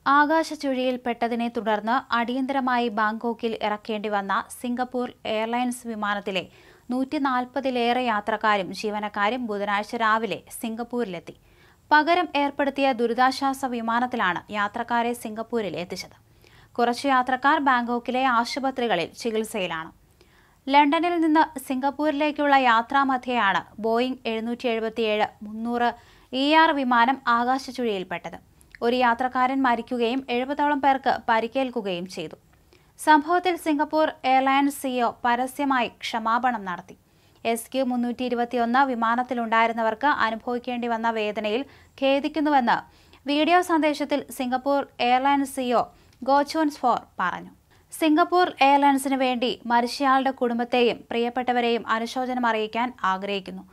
ആകാശച്ചുഴിയിൽപ്പെട്ടതിനെ തുടർന്ന് അടിയന്തരമായി ബാങ്കോക്കിൽ ഇറക്കേണ്ടി വന്ന സിംഗപ്പൂർ എയർലൈൻസ് വിമാനത്തിലെ 140-ലേറെ യാത്രക്കാരും ജീവനക്കാരും ബുധനാഴ്ച രാവിലെ സിംഗപ്പൂരിലെത്തി. പകരം ഏർപ്പെടുത്തിയ ദുരിതാശ്വാസ വിമാനത്തിലാണ് യാത്രക്കാരെ സിംഗപ്പൂരിൽ എത്തിച്ചത്. കുറച്ച് യാത്രക്കാർ ബാങ്കോക്കിലെ ആശുപത്രികളിൽ ചികിത്സയിലാണ്. ലണ്ടനിൽ നിന്ന് സിംഗപ്പൂരിലേക്കുള്ള യാത്രാമധ്യേയാണ് ബോയിംഗ് 777-300 ER വിമാനം ആകാശച്ചുഴിയിൽപ്പെട്ടത്. ഒരു യാത്രക്കാരൻ മരിക്കുകയും 70ഓളം പേർക്ക് പരിക്കേൽക്കുകയും ചെയ്തു. സംഭവത്തിൽ സിംഗപ്പൂർ എയർലൈൻസ് CEO പരസ്യമായി ക്ഷമാപണം നടത്തി. SQ-321 വിമാനത്തിലുണ്ടായിരുന്നവർക്ക് അനുഭവിക്കേണ്ടി വന്ന വേദനയിൽ ഖേദിക്കുന്നുവെന്ന് വീഡിയോ സന്ദേശത്തിൽ Singapore Airlines CEO Goh Choon ഫോർ പറഞ്ഞു. സിംഗപ്പൂർ എയർലൈൻസിന് വേണ്ടി മരിച്ചയാളുടെ കുടുംബത്തെയും പ്രിയപ്പെട്ടവരെയും അനുശോചനം അറിയിക്കാൻ ആഗ്രഹിക്കുന്നു.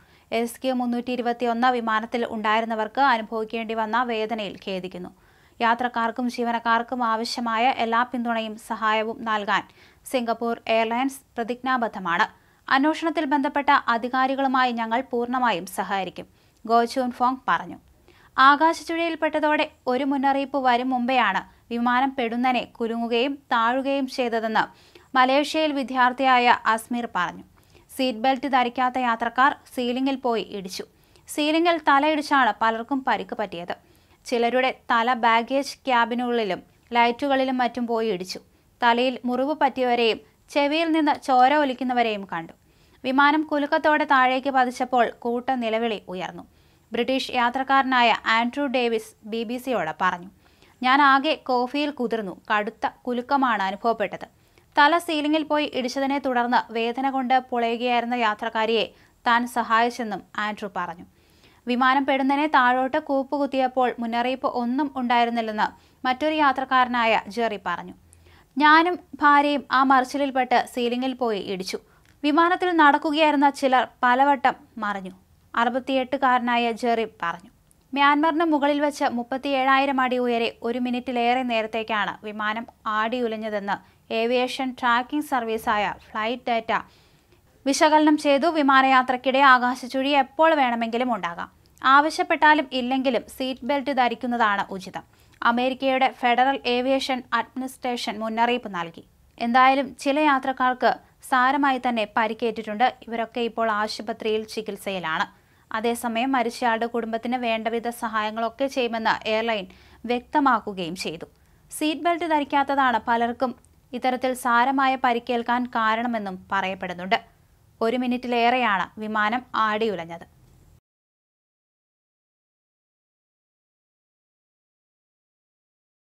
SQ-321 വിമാനത്തിൽ ഉണ്ടായിരുന്നവർക്ക് അനുഭവിക്കേണ്ടി വന്ന വേദനയിൽ ഖേദിക്കുന്നു. യാത്രക്കാർക്കും ജീവനക്കാർക്കും ആവശ്യമായ എല്ലാ പിന്തുണയും സഹായവും നൽകാൻ സിംഗപ്പൂർ എയർലൈൻസ് പ്രതിജ്ഞാബദ്ധമാണ്. അന്വേഷണത്തിൽ ബന്ധപ്പെട്ട അധികാരികളുമായി ഞങ്ങൾ പൂർണ്ണമായും സഹകരിക്കും, ഗോ ചൂൻ ഫോങ് പറഞ്ഞു. ആകാശച്ചുഴിയിൽപ്പെട്ടതോടെ ഒരു മുന്നറിയിപ്പ് വരും മുമ്പെയാണ് വിമാനം പെടുന്നനെ കുലുങ്ങുകയും താഴുകയും ചെയ്തതെന്ന് മലേഷ്യയിൽ വിദ്യാർത്ഥിയായ അസ്മീർ പറഞ്ഞു. സീറ്റ് ബെൽറ്റ് ധരിക്കാത്ത യാത്രക്കാർ സീലിംഗിൽ പോയി ഇടിച്ചു. സീലിംഗിൽ തലയിടിച്ചാണ് പലർക്കും പരിക്ക് പറ്റിയത്. ചിലരുടെ തല ബാഗേജ് ക്യാബിനുള്ളിലും ലൈറ്റുകളിലും മറ്റും പോയി ഇടിച്ചു. തലയിൽ മുറിവ് പറ്റിയവരെയും ചെവിയിൽ നിന്ന് ചോര ഒലിക്കുന്നവരെയും കണ്ടു. വിമാനം കുലുക്കത്തോടെ താഴേക്ക് പതിച്ചപ്പോൾ കൂട്ട നിലവിളി ഉയർന്നു. ബ്രിട്ടീഷ് യാത്രക്കാരനായ ആൻഡ്രൂ ഡേവിസ് BBC-യോട് പറഞ്ഞു. ഞാൻ ആകെ കോഫിയിൽ കുതിർന്നു. കടുത്ത കുലുക്കമാണ് അനുഭവപ്പെട്ടത്. തല സീലിംഗിൽ പോയി ഇടിച്ചതിനെ തുടർന്ന് വേദന കൊണ്ട് പുളയുകയായിരുന്ന യാത്രക്കാരിയെ താൻ സഹായിച്ചെന്നും ആൻഡ്രൂ പറഞ്ഞു. വിമാനം പെടുന്നതിനെ താഴോട്ട് കൂപ്പുകുത്തിയപ്പോൾ മുന്നറിയിപ്പ് ഒന്നും ഉണ്ടായിരുന്നില്ലെന്ന് മറ്റൊരു യാത്രക്കാരനായ ജെറി പറഞ്ഞു. ഞാനും ഭാര്യയും ആ മറിച്ചിലിൽപ്പെട്ട് സീലിംഗിൽ പോയി ഇടിച്ചു. വിമാനത്തിൽ നടക്കുകയായിരുന്ന ചിലർ പലവട്ടം മറിഞ്ഞു, 68-കാരനായ ജെറി പറഞ്ഞു. മ്യാൻമറിന് മുകളിൽ വെച്ച് 37,000 അടി ഉയരെ 1 മിനിറ്റിലേറെ നേരത്തേക്കാണ് വിമാനം ആടിയുലഞ്ഞതെന്ന് ഏവിയേഷൻ ട്രാക്കിംഗ് സർവീസായ ഫ്ലൈറ്റ് ഡാറ്റ വിശകലനം ചെയ്തു. വിമാനയാത്രയ്ക്കിടെ ആകാശച്ചുഴി എപ്പോൾ വേണമെങ്കിലും ഉണ്ടാകാം. ആവശ്യപ്പെട്ടാലും ഇല്ലെങ്കിലും സീറ്റ് ബെൽറ്റ് ധരിക്കുന്നതാണ് ഉചിതം. അമേരിക്കയുടെ ഫെഡറൽ ഏവിയേഷൻ അഡ്മിനിസ്ട്രേഷൻ മുന്നറിയിപ്പ് നൽകി. എന്തായാലും ചില യാത്രക്കാർക്ക് സാരമായി തന്നെ പരിക്കേറ്റിട്ടുണ്ട്. ഇവരൊക്കെ ഇപ്പോൾ ആശുപത്രിയിൽ ചികിത്സയിലാണ്. അതേസമയം മരിച്ചയാളുടെ കുടുംബത്തിന് വേണ്ടവിധ സഹായങ്ങളൊക്കെ ചെയ്യുമെന്ന് എയർലൈൻ വ്യക്തമാക്കുകയും ചെയ്തു. സീറ്റ് ബെൽറ്റ് ധരിക്കാത്തതാണ് പലർക്കും ഇത്തരത്തിൽ സാരമായ പരിക്കേൽക്കാൻ കാരണമെന്നും പറയപ്പെടുന്നുണ്ട്. 1 മിനിറ്റിലേറെയാണ് വിമാനം ആടിയുലഞ്ഞത്.